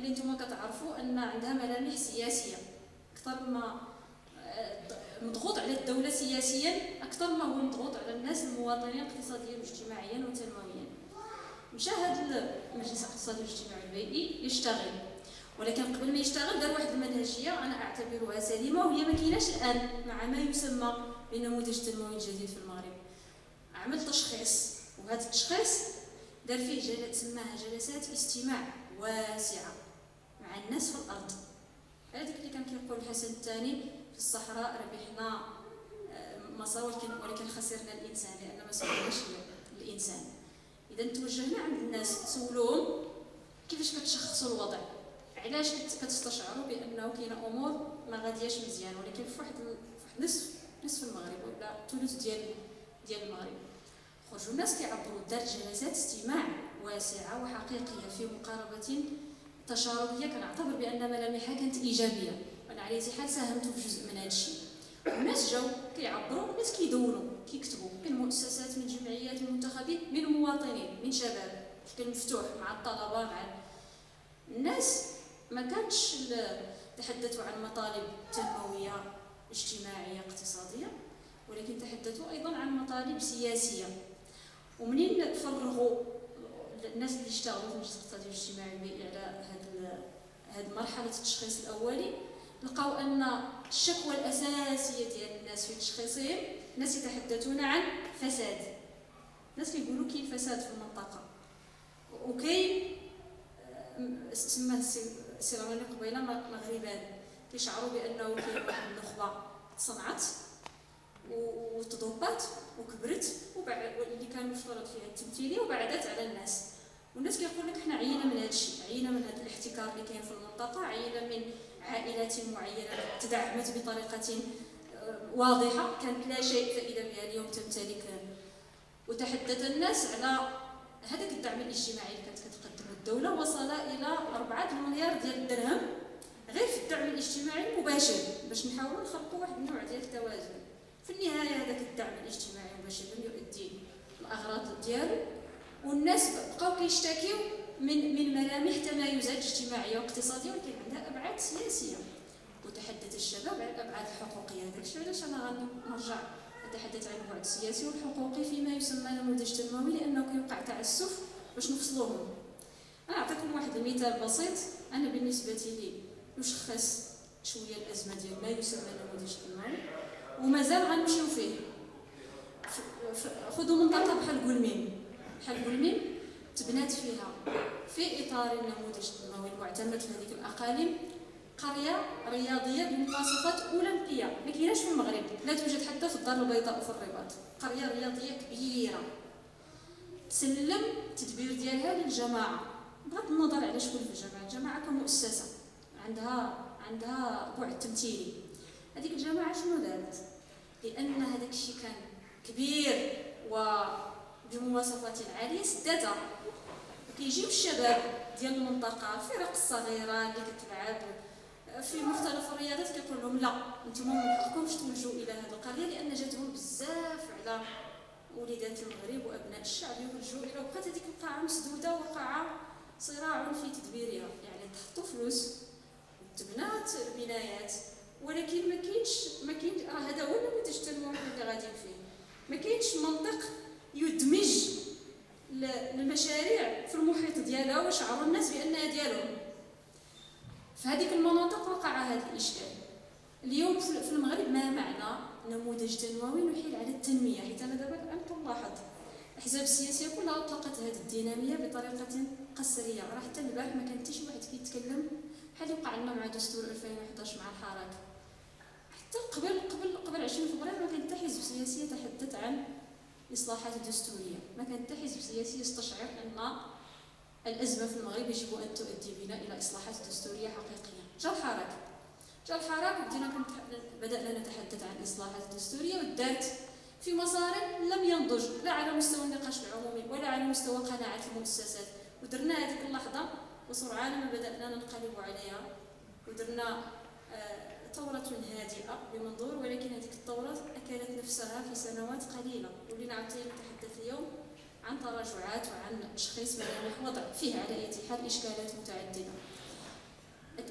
اللي نتوما كتعرفوا ان عندها ملامح سياسيه اكثر ما مضغوط على الدوله سياسيا اكثر ما هو مضغوط على الناس المواطنين اقتصاديا واجتماعيا وتنمويا. مشى هذا المجلس الاقتصادي والاجتماعي البيئي يشتغل، ولكن قبل ما يشتغل دار واحد المنهجيه انا اعتبرها سليمه وهي ما كايناش الان مع ما يسمى بنموذج تنموي جديد في المغرب. عمل تشخيص، وهذا التشخيص دار فيه سماها جلسات استماع واسعه مع الناس في الارض. هذيك اللي كان كيقول الحسن الثاني في الصحراء ربحنا مصر ولكن خسرنا الانسان لان ما سولناش الانسان. اذا توجهنا عند الناس سولوهم كيفاش كتشخصوا الوضع، علاش كتستشعروا بانه كاينه امور ما غادياش مزيان، ولكن في واحد نصف المغرب ولا ثلث ديال المغرب خرجوا الناس كيعبروا. دارت جلسات استماع واسعه وحقيقيه في مقاربه تشاركيه كنعتبر بان ملامحها كانت ايجابيه، وانا على اي حال ساهمت في جزء من هذا الشيء. الناس جاوا كيعبروا، الناس كيدونوا كيكتبوا، من مؤسسات من جمعيات من منتخبين من مواطنين من شباب بشكل مفتوح مع الطلبه مع الناس. ما كانتش تحدثوا عن مطالب تنمويه اجتماعيه اقتصاديه، ولكن تحدثوا ايضا عن مطالب سياسيه. ومنين فرغوا الناس اللي اشتغلوا في المجلس الاقتصادي والاجتماعي البيئي على هذه مرحله التشخيص الاولي، لقاو ان الشكوى الاساسيه ديال الناس في تشخيصهم الناس يتحدثون عن فساد. الناس كيقولوا كاين فساد في المنطقه، وكاين سماه السي رمضان قبيله مغربان كيشعروا بانه كاين واحد النخبه تصنعت وتضبط وكبرت واللي كان مفترض فيها التمثيليه وبعدت على الناس. والناس كيقول لك حنا عينا من هذا الشيء، عينا من هذا الاحتكار اللي كاين في المنطقه، عينا من عائلات معينه تدعمت بطريقه واضحه كانت لا شيء فائده بها اليوم تمتلك. وتحدث الناس على هذاك الدعم الاجتماعي اللي كانت كتقدمه الدوله، وصل الى 4 مليار ديال الدرهم غير في الدعم الاجتماعي المباشر باش نحاولوا نخلقوا واحد النوع ديال التوازن. في النهايه هذاك الدعم الاجتماعي المباشر لم يؤدي الاغراض ديالو، والناس بقاو كيشتكيو من ملامح تمايزات اجتماعيه واقتصاديه ولكن عندها ابعاد سياسيه. وتحدث الشباب على الابعاد الحقوقيه. هذاك الشيء علاش انا غنرجع نتحدث عن البعد السياسي والحقوقي فيما يسمى نموذج تنموي، لانه كيوقع تعسف باش نفصلوهم. انا اعطيكم واحد المثال بسيط. انا بالنسبه لي يشخص شويه الازمه ديال ما يسمى نموذج تنموي ومازال غنمشيو فيه. خذوا منطقه بحال قلميم تبنات فيها في اطار النموذج التنموي المعتمد في هذيك الاقاليم قريه رياضيه بمواصفات اولمبيه ما كايناش في المغرب، لا توجد حتى في الدار البيضاء وفي الرباط. قريه رياضيه كبيره تسلم التدبير ديالها للجماعه، بغض النظر على شكون في الجماعه كمؤسسه عندها بعد تمثيلي. هذيك الجماعه شنو دارت؟ لان هذاك الشيء كان كبير وبمواصفات عاليه سداتها. كيجيو الشباب ديال المنطقه الفرق الصغيره اللي كتلعب في مختلف الرياضات كيقول لهم لا نتوما ما حقكمش توجهوا الى هذه القريه لان جاتهم بزاف على وليدات المغرب وابناء الشعب يوجهوا الى. وبقات هذيك القاعه مسدوده وقع صراع في تدبيرها، يعني تحطوا فلوس وتبنات بنايات، ولكن ما كاينش راه هذا هو النموذج التنموي اللي غاديين فيه. ما كاينش منطق يدمج المشاريع في المحيط ديالها وشعروا الناس بانها ديالهم. في هذيك المناطق وقع هذا الاشكال. اليوم في المغرب ما معنى نموذج تنموي نحيل على التنميه، حيت انا دابا الان كنلاحظ الاحزاب السياسيه كلها اطلقت هذه الديناميه بطريقه قسريه. راه حتى البارح ما كان حتى شي واحد كيتكلم بحال اللي وقع لنا مع دستور 2011 مع الحركه. حتى قبل 20 فبراير ما كان حتى حزب سياسي يتحدث عن الاصلاحات الدستوريه، ما كان حتى حزب سياسي يستشعر ان الازمه في المغرب يجب ان تؤدي بنا الى اصلاحات دستوريه حقيقيه. جا الحراك بدانا نتحدث عن الاصلاحات الدستوريه ودارت في مسار لم ينضج لا على مستوى النقاش العمومي ولا على مستوى قناعه المؤسسات. ودرنا هذيك اللحظه وسرعان ما بدانا ننقلب عليها ودرنا ثورة هادئة بمنظور، ولكن هذيك الثورة أكلت نفسها في سنوات قليلة. ولينا عاوتاني نتحدث اليوم عن تراجعات وعن تشخيص ملامح وضع فيه على أي حال إشكالات متعددة.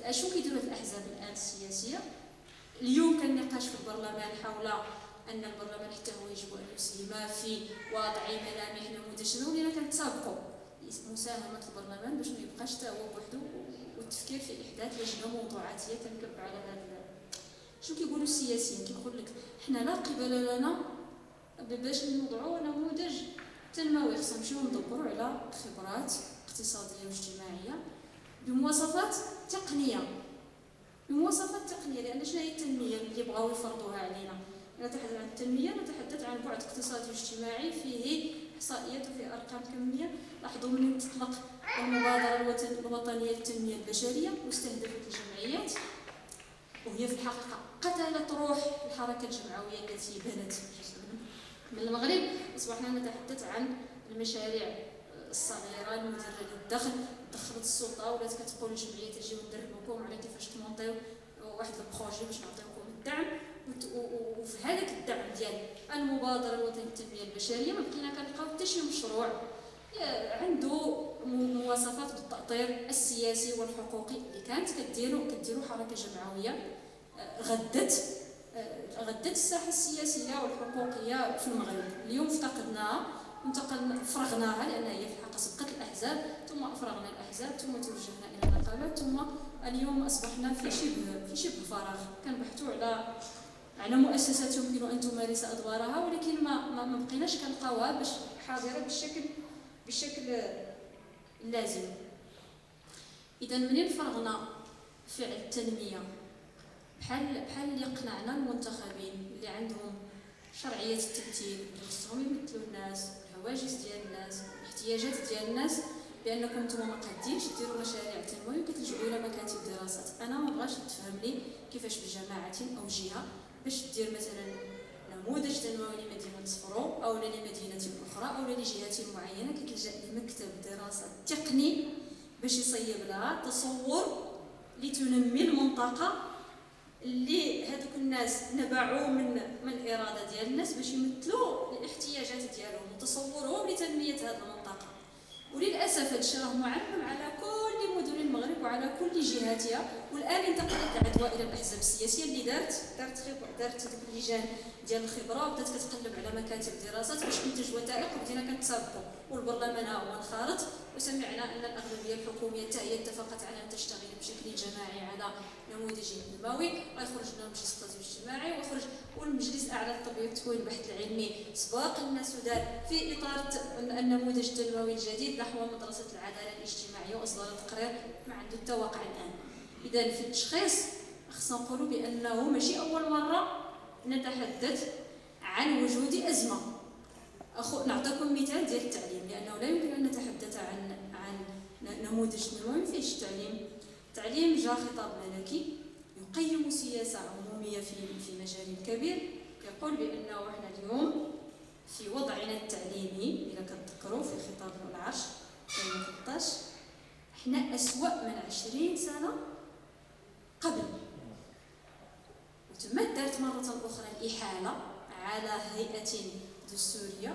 اشنو كيديروا هاد الاحزاب الان السياسيه؟ اليوم كان نقاش في البرلمان حول ان البرلمان حتى هو يجب ان يسهم في وضع ملامح نموذج نموي، ولينا كنتسابقوا مساهمه البرلمان باش ما يبقاش حتى هو بوحدو، والتفكير في احداث لجنه موضوعاتيه تنكب على هذا. شنو كيقولوا السياسيين؟ كيقول لك حنا لا قبل لنا باش نوضعوا نموذج تنموي، خصنا نمشيو ندبروا على خبرات اقتصاديه واجتماعيه بمواصفات تقنيه. لان شنو هي التنميه اللي بغاو يفرضوها علينا؟ نتحدث عن التنميه نتحدث عن بعد اقتصادي واجتماعي فيه احصائيات وفيه ارقام كميه. لاحظوا من تطلق المبادره الوطنيه للتنميه البشريه واستهدفت الجمعيات، وهي في الحقيقه قتلت روح الحركه الجمعويه التي بنت من المغرب. اصبحنا نتحدث عن المشاريع الصغيره المدره للدخل. دخلت السلطه ولات كتقول للجمعيه تجيو ندربوكم على كيفاش تمونطيو واحد البروجي باش نعطيوكم الدعم، وفي هذاك الدعم ديال المبادره الوطنيه للتنميه البشريه ما بقينا كنلقاو حتى شي مشروع عنده مواصفات بالتاطير السياسي والحقوقي اللي كانت كديروا حركه جمعويه غدت الساحه السياسيه والحقوقيه في المغرب. اليوم افتقدناها فرغناها لان هي في الحقيقه سبقت الاحزاب، ثم افرغنا الاحزاب، ثم توجهنا الى النقابات، ثم اليوم اصبحنا في شبه فراغ. كنبحثوا على مؤسسات يمكن ان تمارس ادوارها، ولكن ما بقيناش كنلقاوها باش حاضره بالشكل اللازم. اذا منين فرغنا فعل التنميه بحال اللي قنعنا المنتخبين اللي عندهم شرعيه التمثيل، اللي خصهم يمثلوا الناس، الهواجس ديال الناس، الاحتياجات ديال الناس، بانكم نتوما ما قادينش ديروا مشاريع تنمويه وكتلجؤوا الى مكاتب دراسات. انا ما بغاش تفهم لي كيفاش بجماعه او جهه باش دير مثلا نموذج تنموي لمدينه صفرو او لمدينه اخرى او لجهه معينه كتلجا لمكتب دراسات تقني باش يصيب لها تصور لتنمي المنطقه اللي هذوك الناس نبعوا من الاراده ديال الناس باش يمثلوا الاحتياجات ديالهم وتصورهم لتنميه هذه المنطقه. وللاسف هذا الشيء راه معمم على كل مدن المغرب وعلى كل جهاتها. والان انتقلت العدوى الى الاحزاب السياسيه اللي دارت اللجان ديال الخبره وبدات كتقلب على مكاتب دراسات باش تنتج وثائق، وبدينا كنتسابقوا. والبرلمان ها هو انخرط، وسمعنا ان الاغلبيه الحكوميه حتى هي اتفقت على ان تشتغل بشكل جماعي على نموذج تنموي، ويخرج لنا المجلس الاقتصادي والاجتماعي والمجلس الاعلى للتربيه والتكوين البحث العلمي سباق الناس ودار في اطار النموذج التنموي الجديد نحو مدرسه العداله الاجتماعيه، واصدر تقرير ما عنده حتى واقع الان. اذا في التشخيص خصنا نقولوا بانه ماشي اول مره نتحدث عن وجود ازمه. نعطيكم مثال ديال التعليم، لانه لا يمكن ان نتحدث عن نموذج تنموي فيهش التعليم جاء خطاب ملكي يقيم سياسه عموميه في مجال كبير، يقول بانه احنا اليوم في وضعنا التعليمي اذا كتذكروا في خطاب العرش 2013 احنا اسوأ من 20 سنه قبل. وتم دارت مره اخرى الاحاله على هيئه دستوريه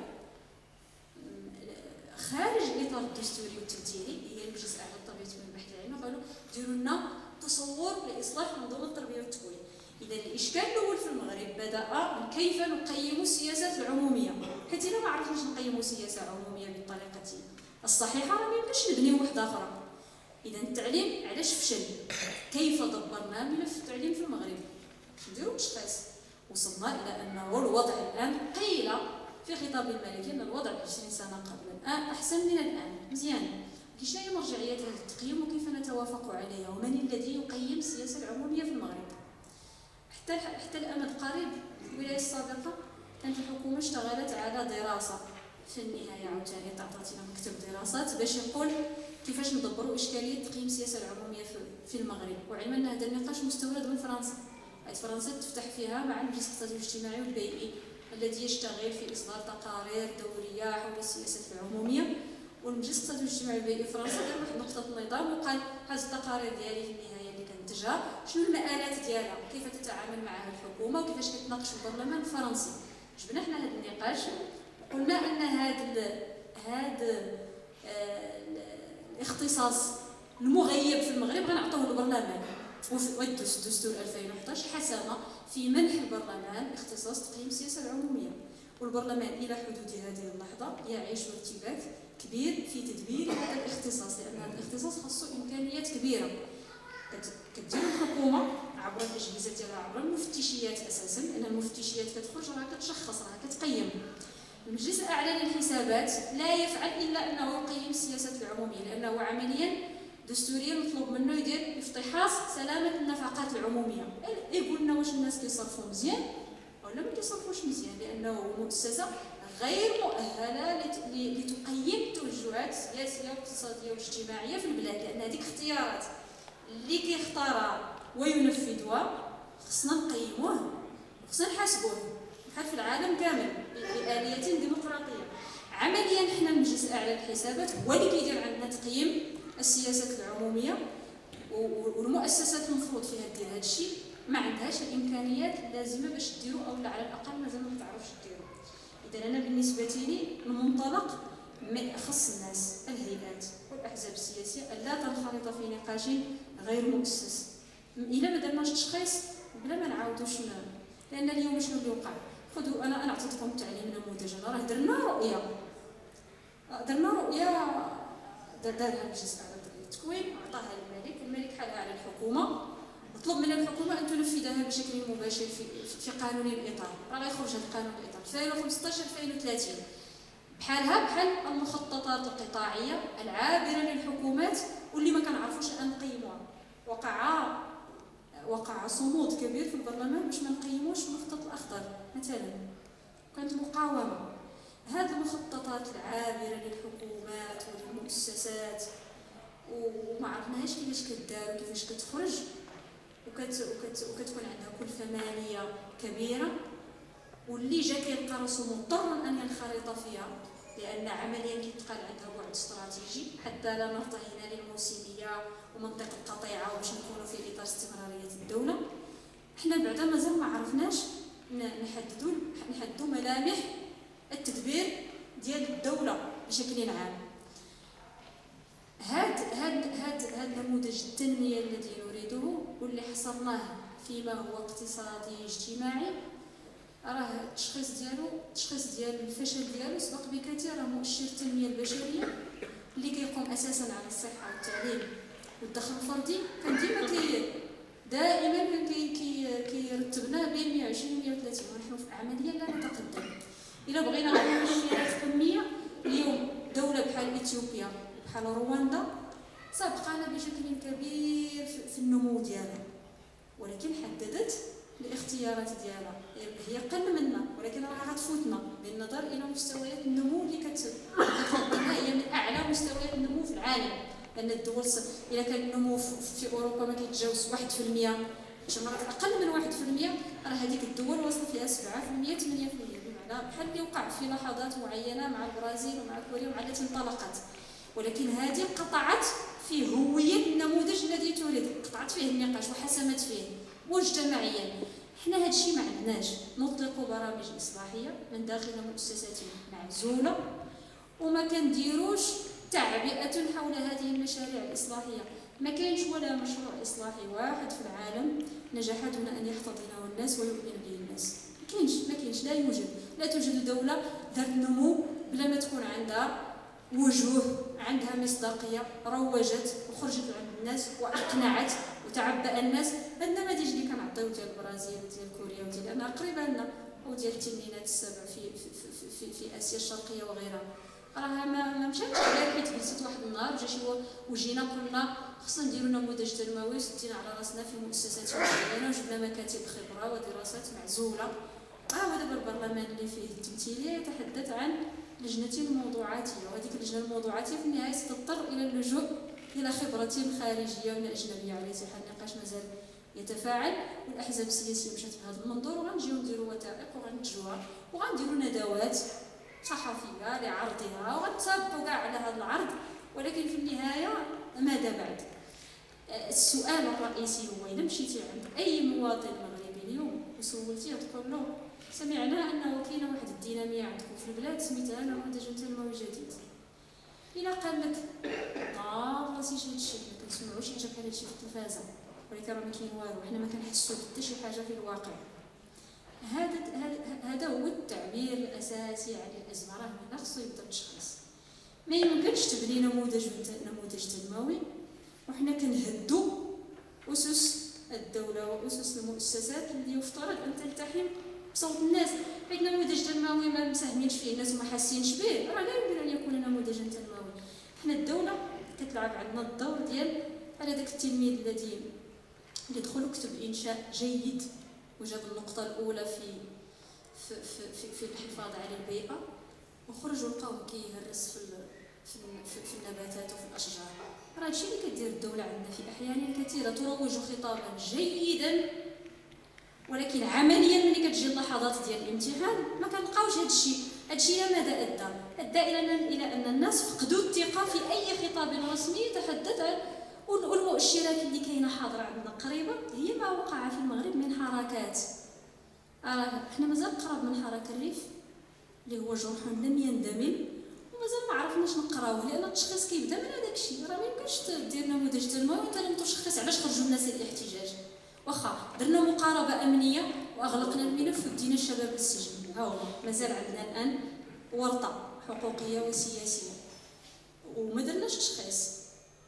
خارج الاطار الدستوري والتمثيلي، هي المجلس الاعلى للتربيه والتكوين والبحث العلمي، قالوا ديروا لنا تصور لاصلاح منظومه التربيه والتكوين. اذا الاشكال الاول في المغرب بدا من كيف نقيم السياسات العموميه، حيت الا ما عرفناش نقيموا سياسه عموميه بالطريقه الصحيحه راه ما يمكنش نبنيو وحده اخرى. اذا التعليم علاش فشل؟ كيف دبرنا ملف التعليم في المغرب؟ نديروا تشخيص. وصلنا الى انه الوضع الان قيل في خطاب الملكي ان الوضع 20 سنه قبل الان احسن من الان. مزيان، شنو هي مرجعيات هذا التقييم وكيف نتوافق عليها؟ ومن الذي يقيم السياسه العموميه في المغرب؟ حتى الامد قريب الولايه السابقه كانت الحكومه اشتغلت على دراسه في النهايه عاوتاني تعطاتنا مكتب دراسات باش يقول كيفاش ندبروا اشكاليه تقييم السياسه العموميه في المغرب. وعلما ان هذا النقاش مستورد من فرنسا، فرنسا تفتح فيها مع المجلس الاقتصادي والاجتماعي والبيئي الذي يشتغل في اصدار تقارير دوريه حول السياسات العموميه. والمجلس الاقتصادي والاجتماعي والبيئي في فرنسا دار واحد نقطه النظام وقال هذه التقارير ديالي في النهايه اللي كنتجها شنو المآلات ديالها، كيف تتعامل معها الحكومه وكيفاش كتناقش البرلمان الفرنسي. جبنا حنا هذا النقاش وقلنا ان هذا الاختصاص المغيب في المغرب غنعطوه للبرلمان. ودستور 2011 حسم في منح البرلمان اختصاص تقييم السياسه العموميه، والبرلمان الى حدود هذه اللحظه يعيش ارتباك كبير في تدبير هذا الاختصاص، لان هذا الاختصاص خاصو امكانيات كبيره. كدير الحكومه عبر الاجهزه ديالها، عبر المفتشيات اساسا، لان المفتشيات كتخرج راها كتشخص، راها كتقيم. المجلس الاعلى للحسابات لا يفعل الا انه يقيم السياسات العموميه، لانه عمليا دستوريا مطلوب منه يدير افتحاص سلامه النفقات العموميه، يقول لنا واش الناس كيصرفوا مزيان ولا ما كيصرفوش مزيان، لانه مؤسسه غير مؤهله لتقيم التوجهات السياسيه والاقتصاديه والاجتماعيه في البلاد، لان هذيك اختيارات اللي كيختارها وينفذها خصنا نقيموه وخصنا نحاسبوه بحال في العالم كامل بآلية ديمقراطيه. عمليا حنا المجلس الاعلى للحسابات هو اللي كيدير عندنا تقييم السياسات العموميه، والمؤسسات المفروض فيها دير هذا الشيء ما عندهاش الامكانيات اللازمه باش ديروا، او على الاقل مازال ما تعرفش ديروا. اذا انا بالنسبه لي المنطلق خص الناس، الهيئات والاحزاب السياسيه الا تنخرط في نقاش غير مؤسس الا ما درناش تشخيص بلا ما نعاودوش، لان اليوم شنو اللي وقع؟ خذوا انا عطيتكم التعليم نموذج، راه درنا رؤيه دارها المجلس الاعلى للتكوين وعطاها الملك حالها على الحكومه، مطلوب من الحكومه ان تنفذها بشكل مباشر في قانون الاطار، راه غيخرج هذا القانون الاطار 2015 2030 بحال المخططات القطاعيه العابره للحكومات واللي ما كنعرفوش ان نقيموها. وقع صمود كبير في البرلمان باش ما نقيموش المخطط الاخضر مثلا، كانت مقاومه. هذه المخططات العابره للحكومات وللمؤسسات وما عرفناهاش كيفاش كدار وكيفاش كتخرج، وكتكون عندها كلفه ماليه كبيره، واللي جا كيلقى راسو مضطر ان ينخرط فيها، لان عمليا كيتقال عندها بعد استراتيجي حتى لا نرتهن للموسميه ومنطقه القطيعه وباش نكونوا في اطار استمراريه الدوله. حنا بعدا مازال ما عرفناش نحددوا ملامح التدبير ديال الدوله بشكل عام. هاد نموذج التنميه الذي نريده واللي حصرناه فيما هو اقتصادي اجتماعي، راه التشخيص ديال الفشل ديالو سبق بكثير، راه مؤشر التنميه البشريه اللي كيقوم اساسا على الصحه والتعليم والدخل الفردي، كان دائما كيرتبنا بين 120 و 130، ونحن عمليا لا نتقدم. الا بغينا مؤشرات كميه، اليوم دوله بحال اثيوبيا بحال رواندا سابقانا بشكل كبير في النمو ديالها، ولكن حددت الاختيارات ديالها هي قل منا، ولكن راها غتفوتنا بالنظر الى مستويات النمو اللي كتقدمها هي من اعلى مستويات النمو في العالم. لان الدول الا كان النمو في اوروبا ما كيتجاوز 1%، شي مرات اقل من 1%، راه هذيك الدول واصله فيها 7% 8%، بمعنى بحال اللي وقع في لحظات معينه مع البرازيل ومع كوريا ومع التي انطلقت، ولكن هذه قطعت في هويه النموذج الذي تريد، قطعت فيه النقاش وحسمت فيه مجتمعيا. حنا هذا الشيء ما عندناش، نطلق برامج اصلاحيه من داخل مؤسسات معزوله وما كنديروش تعبئه حول هذه المشاريع الاصلاحيه. ما كاينش ولا مشروع اصلاحي واحد في العالم نجح دون ان يحتضنه الناس ويؤمن به الناس. ما كاينش لا توجد دوله ذات نمو بلا ما تكون عندها وجوه، عندها مصداقيه، روجت وخرجت عند الناس واقنعت وتعبأ الناس. النماذج اللي كنعطيو ديال البرازيل وديال كوريا وديال انا قريبه لنا وديال التنينات السبع في اسيا الشرقيه وغيرها، راها ما مشاتش غير حيت جلست واحد النهار جا شي وجينا قلنا خصنا نديرو نموذج تنموي وسدينا على راسنا في مؤسسات معينه وجبنا مكاتب خبره ودراسات معزوله. ودابا البرلمان اللي فيه التمثيليه يتحدث عن لجنه موضوعاتيه، وهذيك اللجنه الموضوعاتيه في النهايه ستضطر الى اللجوء الى خبره خارجيه ولا اجنبيه. على اي حال النقاش مازال يتفاعل، والاحزاب السياسيه مشات في هذا المنظور، وغنجيو نديروا وثائق وغنتجوها وغنديروا ندوات صحفيه لعرضها وغنتسابقوا كاع على هذا العرض. ولكن في النهايه ماذا بعد؟ السؤال الرئيسي هو اذا مشيتي عند اي مواطن مغربي اليوم وسولتيه تقول له سمعنا انه كاينه واحد الديناميه عندكم في البلاد سميتها نموذج تنموي جديد، الى قال لك راسي شي هادشي ما كنسمعوش حاجه بحال هادشي في التلفازه، ولكن راه ما كاين والو، حنا ما كنحسوا حتى شي حاجه في الواقع. هذا هو التعبير الاساسي عن الازمه. راه هنا خصو يبدا التشخيص. ما يمكنش تبني نموذج تنموي وحنا كنهدوا اسس الدوله واسس المؤسسات اللي يفترض ان تلتحم بصوت الناس. حيت نموذج تنموي ما مساهمينش فيه الناس وما حاسينش به، راه لا يمكن ان يكون نموذجا تنموي. حنا الدوله كتلعب عندنا الدور ديال على داك التلميذ الذي دخل وكتب انشاء جيد وجاب النقطه الاولى في الحفاظ على البيئه، وخرجوا لقاوه كيهرس في النباتات وفي الاشجار. راه هادشي اللي كدير الدوله عندنا في احيان كثيره، تروج خطابا جيدا ولكن عمليا ملي كتجي اللحظات ديال الامتحان ما كنلقاوش هادشي الى ماذا ادى الى ان الناس فقدوا الثقه في اي خطاب رسمي يتحدث عن. والمؤشرات اللي كاينه حاضره عندنا قريبه هي ما وقع في المغرب من حركات. حنا مازال قراب من حركه الريف اللي هو جرح لم يندمل ومازال ما عرفناش نقراوه، لان التشخيص كيبدا من هذاك الشيء. راه ما يمكنش دير نموذج تنموي وانت لم تشخص علاش خرجوا الناس للاحتجاج. واخا درنا مقاربه امنيه واغلقنا الملف ودينا الشباب للسجن، ها هو مازال عندنا الان ورطه حقوقيه وسياسيه وما درناش تشخيص.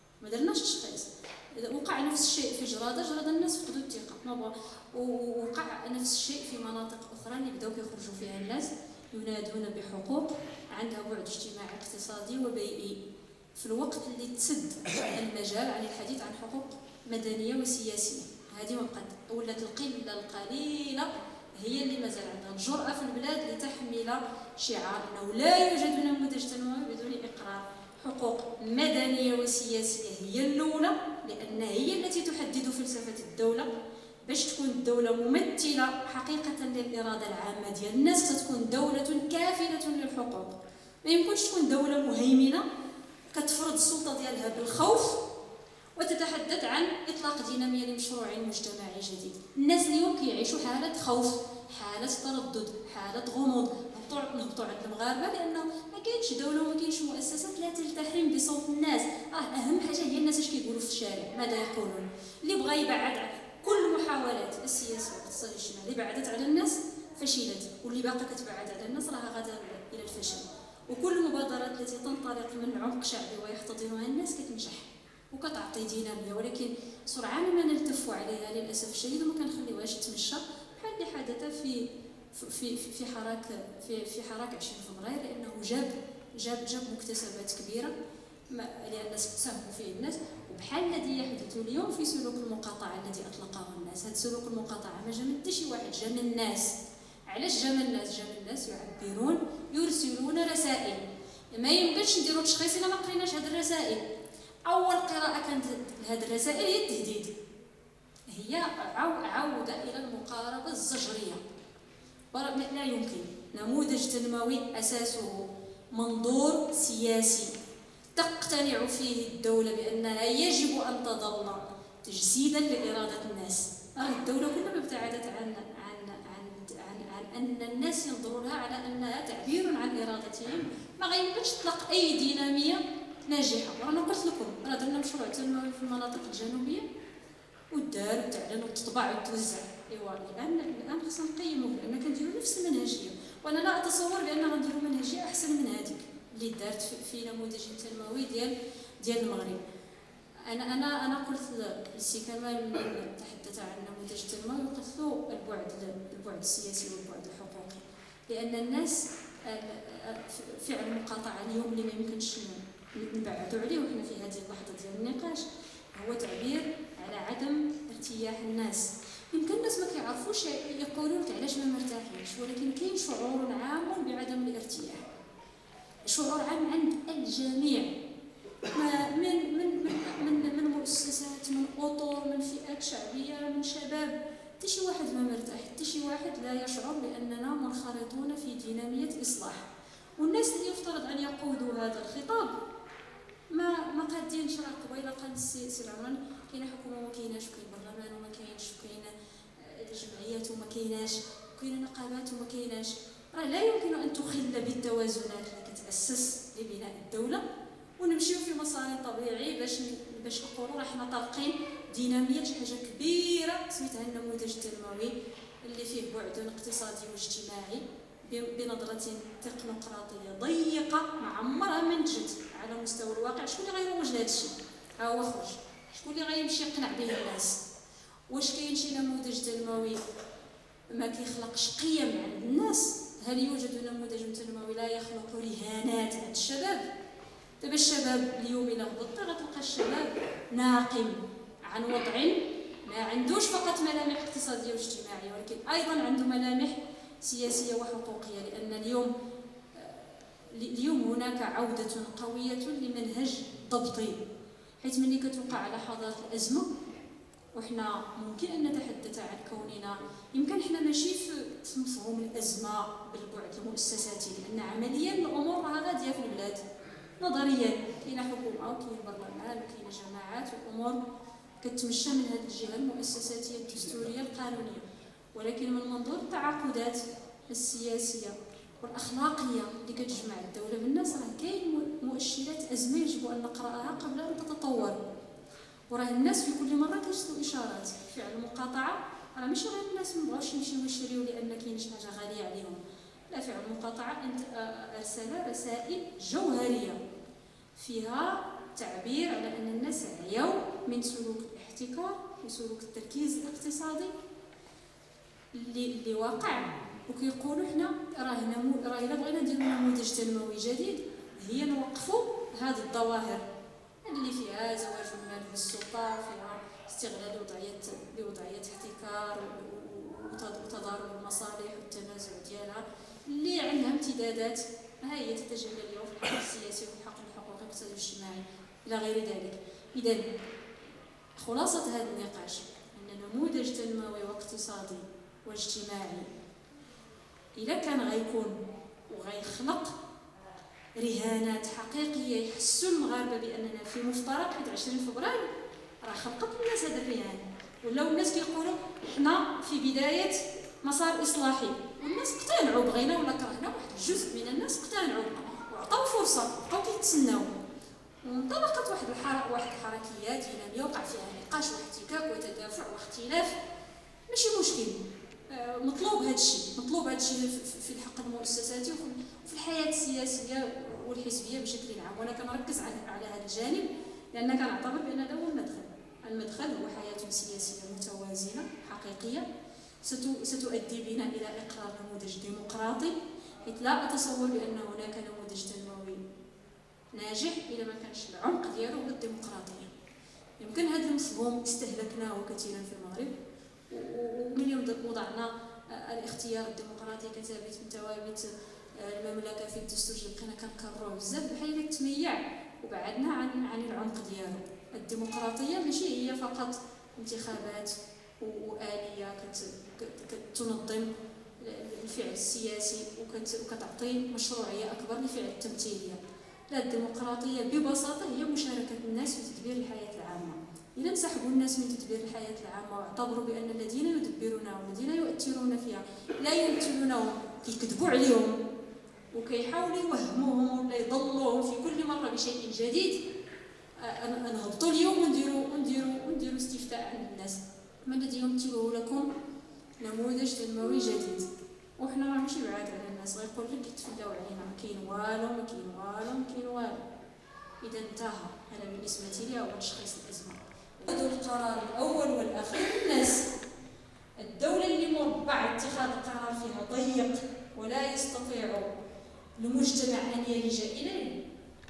وقع نفس الشيء في جرادة الناس فقدوا الثقه، ووقع نفس الشيء في مناطق اخرى اللي بداو كيخرجوا فيها الناس ينادون بحقوق عندها بعد اجتماعي اقتصادي وبيئي، في الوقت اللي تسد المجال عن الحديث عن حقوق مدنيه وسياسيه. هذه ولات القله القليله هي اللي مازال عندها الجرأه في البلاد لتحمل شعار انه لا يوجد نموذج تنموي بدون اقرار حقوق مدنيه وسياسيه. هي الاولى لان هي التي تحدد فلسفه الدوله. باش تكون الدوله ممثله حقيقه للاراده العامه ديال الناس ستكون دوله كافله للحقوق. ما يمكنش تكون دوله مهيمنه كتفرض السلطه ديالها بالخوف وتتحدث عن اطلاق ديناميه لمشروع مجتمعي جديد. الناس اليوم كيعيشوا حاله خوف، حاله تردد، حاله غموض. نهبطوا عند المغاربه لانه ما كاينش دوله وما كاينش مؤسسات لا تلتحم بصوت الناس. اهم حاجه هي الناس اش كيقولوا في الشارع، ماذا يقولون. اللي بغى يبعد كل محاولات السياسه والاقتصاد الاجتماعي اللي بعدت على الناس فشلت، واللي باقا كتبعد على الناس راها غادا الى الفشل. وكل المبادرات التي تنطلق من عمق شعبي ويحتضنها الناس كتنجح وكتعطي ديناميه، ولكن سرعان ما نلتف عليها للاسف الشديد وما كنخليوهاش تمشى، بحال اللي حدث في حراك 20 فبراير، لانه جاب مكتسبات كبيره لان ساهموا فيه الناس. وبحال الذي يحدث اليوم في سلوك المقاطعه الذي اطلقه الناس. هذا سلوك المقاطعه ما جا من حتى شي واحد، جا من الناس. علاش جا من الناس؟ جا من الناس يعبرون، يرسلون رسائل. ما يمكنش نديروا تشخيص الا ما قريناش هذه الرسائل. اول قراءه كانت لهذه الرسائل هي التهديد، هي عوده الى المقاربه الزجريه. لا يمكن نموذج تنموي اساسه منظور سياسي تقتنع فيه الدوله بانها يجب ان تظل تجسيدا لاراده الناس. الدوله كلما ابتعدت عن ان الناس ينظروا لها على انها تعبير عن ارادتهم، ما غيمكنش تطلق اي ديناميه ناجحه. وانا قلت لكم درنا مشروع تنموي في المناطق الجنوبيه ودار وتعلن وتطبع وتوزع. ايوا الان خصنا نقيموا لان كنديروا نفس المنهجيه، وانا لا اتصور بان غنديروا منهجيه احسن من هذيك اللي دارت في نموذج تنموي ديال المغرب. انا قلت للسي كمال من تحدث عن نموذج تنموي قلت له البعد السياسي والبعد الحقوقي، لان الناس فعل المقاطعه اليوم اللي ما يمكنش نبعدوا عليه وحنا في هذه اللحظه ديال النقاش هو تعبير على عدم ارتياح الناس. يمكن الناس ما كيعرفوش يقولوا لك علاش ما مرتاحينش، ولكن كاين شعور عام بعدم الارتياح، شعور عام عند الجميع، من من من من مؤسسات، من اطر، من فئات شعبيه، من شباب. حتى شي واحد ما مرتاح، حتى شي واحد لا يشعر باننا منخرطون في ديناميه اصلاح. والناس اللي يفترض ان يقودوا هذا الخطاب ما قادينش. راه قبيله قال السي العمران كاينه حكومه وما كايناش، وكاين برلمان وما كاينش، وكاينه جمعيات وما كايناش، وكاينه نقابات وما كايناش. راه لا يمكن ان تخل بالتوازنات اللي كتاسس لبناء الدوله ونمشيو في مسار طبيعي باش نقولوا راه حنا طالقين ديناميه، شي حاجه كبيره سميتها النموذج التنموي، اللي فيه بعد اقتصادي واجتماعي بنظره تكنوقراطيه ضيقه ما عمرها ما نتجت على مستوى الواقع. شكون اللي غيروج لهذا الشيء؟ ها هو خرج. شكون اللي غيمشي يقنع به الناس؟ واش كاين شي نموذج تنموي ما كيخلقش قيم عند الناس؟ هل يوجد نموذج تنموي لا يخلق رهانات عند الشباب؟ دابا الشباب اليوم الى هبطت غتلقى الشباب ناقم عن وضع ما عندوش فقط ملامح اقتصاديه واجتماعيه، ولكن ايضا عنده ملامح سياسيه وحقوقيه، لان اليوم هناك عوده قويه لمنهج ضبطي، حيث ملي كتوقع لحظات الازمه وحنا ممكن ان نتحدث عن كوننا يمكن حنا ماشي في مفهوم الازمه بالبعد المؤسساتي، لان عمليا الامور راها غاديه في البلاد. نظريا كاينه حكومه وكاين برلمان وكاينه جماعات والامور كتمشى من هذه الجهه المؤسساتيه الدستوريه القانونيه، ولكن من منظور التعاقدات السياسيه والاخلاقيه اللي كتجمع الدوله بالناس راه كاين مؤشرات ازمه يجب ان نقراها قبل ان تتطور. وراه الناس في كل مره كيشوفوا اشارات فعل المقاطعه، راه ماشي غير الناس ما بغاوش يمشيو يشريو لان كاين شي حاجه غاليه عليهم، لا، فعل المقاطعه انت ارسل رسائل جوهريه فيها تعبير على ان الناس عياو من سلوك الاحتكار وسلوك التركيز الاقتصادي اللي واقع، وكيقولوا حنا راه الا بغينا نديروا نموذج تنموي جديد هي نوقفوا هذه الظواهر اللي فيها زواج المال بالسلطه، فيها استغلال بوضعيه احتكار وتضارب المصالح والتنازع ديالها اللي عندها امتدادات ها هي تتجلى اليوم في الحق السياسي وفي الحق الحقوقي والاقتصادي والاجتماعي الى غير ذلك. اذا خلاصه هذا النقاش ان نموذج تنموي واقتصادي واجتماعي اذا كان غيكون وغيخلق رهانات حقيقيه يحسوا المغاربه باننا في مفترق حيت 20 فبراير راه خلقت الناس هذا الرهان، ولاو الناس كيقولوا حنا في بدايه مسار اصلاحي، والناس اقتنعوا بغينا ولا كرهنا، واحد الجزء من الناس اقتنعوا وعطاو فرصه بقاو كيتسناو، وانطلقت واحد الحركيات ديناميه وقع فيها نقاش واحتكاك وتدافع واختلاف، ماشي مشكل، مطلوب هذا الشيء في الحق المؤسساتي وفي الحياه السياسيه والحزبيه بشكل عام. وانا كنركز على هذا الجانب لان كنعتبر بان هذا هو المدخل هو حياه سياسيه متوازنه حقيقيه ستؤدي بنا الى اقرار نموذج ديمقراطي، حيث لا اتصور بان هناك نموذج تنموي ناجح اذا ما كانش العمق ديالو هو الديمقراطيه. يمكن هذا المفهوم استهلكناه كثيرا في المغرب، ومن يوم وضعنا الاختيار الديمقراطي كثابت من ثوابت المملكه في الدستور بقينا كنكرروه بزاف بحال تميع وبعدنا عن العمق ديالو. الديمقراطيه ماشي هي فقط انتخابات وآلية كتنظم الفعل السياسي وكتعطي مشروعيه اكبر لفعل التمثيليه، لا، الديمقراطيه ببساطه هي مشاركه الناس في تدبير الحياه العامه. إذا انسحبوا الناس من تدبير الحياة العامة واعتبروا بأن الذين يدبرونها والذين يؤثرون فيها لا يمثلونهم، كيكذبوا عليهم وكيحاولوا يوهموهم ولا يضلوهم في كل مرة بشيء جديد، نهبطوا اليوم ونديروا استفتاء عند الناس ما الذي يمثله لكم نموذج تنموي جديد، وحنا راه ماشي بعاد على الناس، غيقول لك يتفلاو علينا ما كاين والو. إذا انتهى هذا بالنسبة لي هو تشخيص الأزمة. القرار الأول والأخير الناس. الدولة اللي مربع اتخاذ القرار فيها ضيق ولا يستطيع المجتمع أن يلجأ إليه،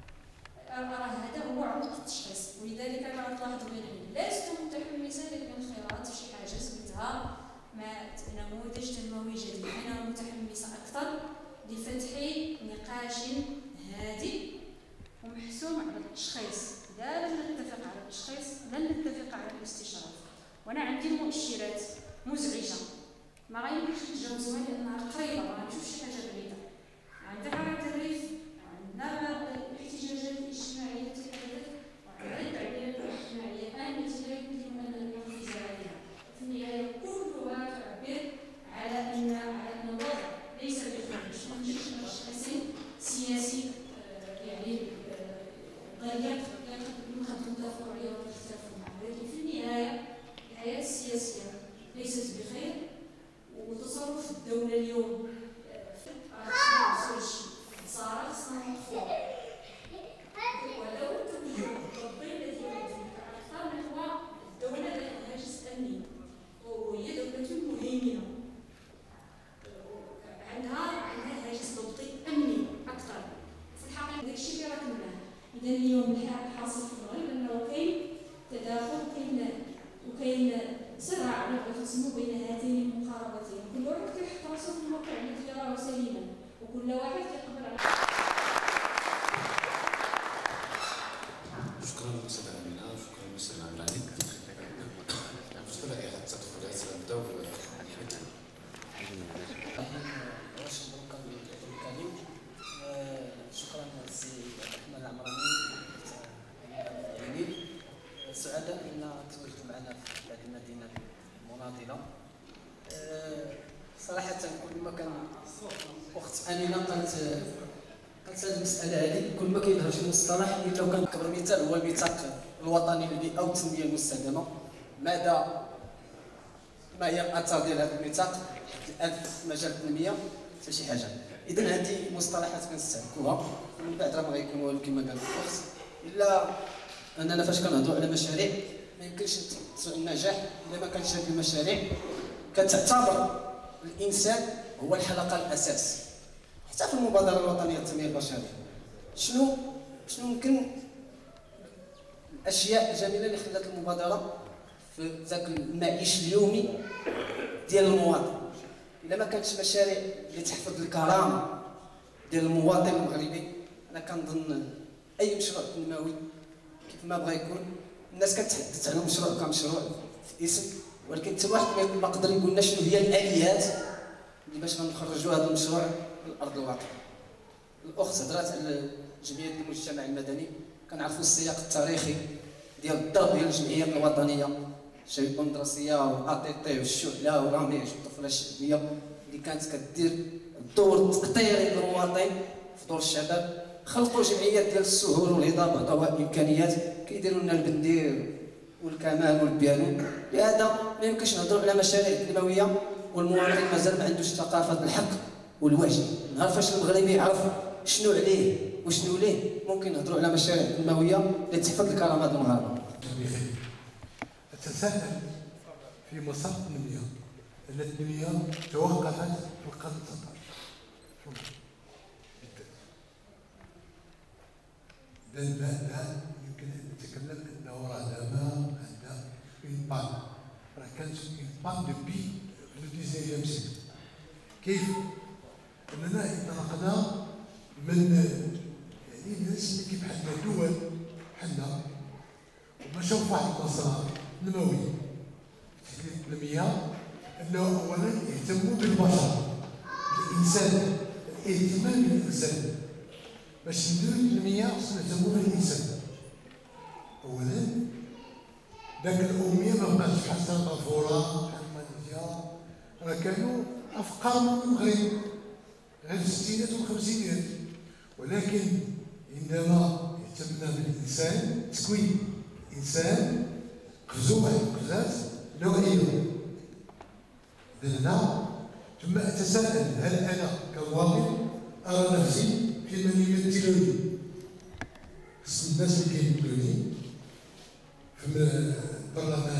هذا هو عمق التشخيص. ولذلك أنا غتلاحظوا بأنني لست متحمسة للانخراط في شي حاجة سميتها نموذج تنموي جديد، أنا متحمسة أكثر لفتح نقاش هادئ ومحسوم على التشخيص. إذا لم نتفق على التشخيص لن نتفق على الاستشراف، وأنا عندي مؤشرات مزعجة ما غيمكنش نتجاوزوها لأنها قريبة، ما غنشوفش شي حاجة بعيدة. عندنا حركة الريف، عندنا الاحتجاجات الاجتماعية التي حدثت، وعندنا التعديلات الاجتماعية التي لا يمكن أن نقفز عليها. في النهاية كلها تعبر على أن الوضع ليس بخير، سياسي يعني غير يمكن تدافع عليه وتتفق معه، ولكن في النهاية نبغيو نسمو بين هاتين المقاربتين، كل واحد كيحط راسو في الموقع الذي يراه سليما، وكل واحد كيقبل على. شكرا استاذه امينه، شكرا استاذ عبد العزيز. استاذ اي حد تدخل نبداو شكرا للسي احمد العمراني يعني سعداء ان تواجدوا معنا في هذه المدينه المناضله. صراحه كل ما كان اخت امينه قالت هذه المساله هذه، كل ما كيظهر شي مصطلح الا وكان اكبر مثال هو الميثاق الوطني للبيئه والتنميه المستدامه. ما هي الاثار ديال هذا الميثاق الان في مجال التنميه؟ حتى شي حاجه. اذا هذه مصطلحات كنستهلكوها ومن بعد راه ما غيكون والو كما قال الاخت، الا اننا فاش كنهضروا على مشاريع ما يمكنش نتوصلوا للنجاح الا ما كانش هذه المشاريع كتعتبر الانسان هو الحلقه الاساس. حتى في المبادره الوطنيه للتنميه البشريه شنو يمكن الاشياء الجميله اللي خلات المبادره في ذاك المعيش اليومي ديال المواطن؟ الا ما كانتش مشاريع اللي تحفظ الكرامه ديال المواطن المغربي، انا كنظن اي مشروع تنموي كيف ما بغى يكون الناس كتحدث على المشروع كمشروع في اسم، ولكن حتى واحد ما قدر يقول لنا شنو هي الاليات اللي باش نخرجوا هذا المشروع لارض الواقع. الاخت هضرات على جمعيه المجتمع المدني، كنعرفوا السياق التاريخي ديال الضرب ديال الجمعيات الوطنيه، الشركه المدرسيه والاطيطي والشعله وراميش والطفله الشعبيه اللي كانت كدير الدور التقطيري للمواطن في دور الشباب. خلقوا جمعيات ديال السهول والهضاب، عطاوها امكانيات كيديروا لنا البندير والكمان والبيانو. لهذا ما يمكنش نهضروا على مشاريع تنمويه والمواطن مازال ما عندوش ثقافه الحق والوجه. نهار فاش المغربي يعرف شنو عليه وشنو ليه ممكن نهضروا على مشاريع تنمويه اللي تحفظ الكرامه ديال المغاربه. أتساءل في مسار التنمية أن التنمية توقفت في القرن 19. لا يمكن أن نتكلم أنه راه دابا عندنا اون بان، راه كانت اون بان دوبي لو 19 سيكل. كيف؟ أننا انطلقنا من يعني الناس اللي كيف بحالنا دول بحالنا ومشاو في واحد المسار نموي في التنمية، أنه أولا يهتموا بالبشر، الإنسان، الاهتمام بالإنسان. باش نديرو التنمية خصنا نهتموا بالإنسان. أولا ذاك الأمية ما بقاتش بحال سنغافورة بحال ماليزيا، راه كانوا أفقر من المغرب غير في الستينات والخمسينات، ولكن عندما اهتمنا بالإنسان تكوين الإنسان قفزوا واحد القفزات نوعية. هنا ثم أتساءل هل أنا كمواطن أرى نفسي في من يمثلني؟ خص الناس اللي كيمثلوني في البرلمان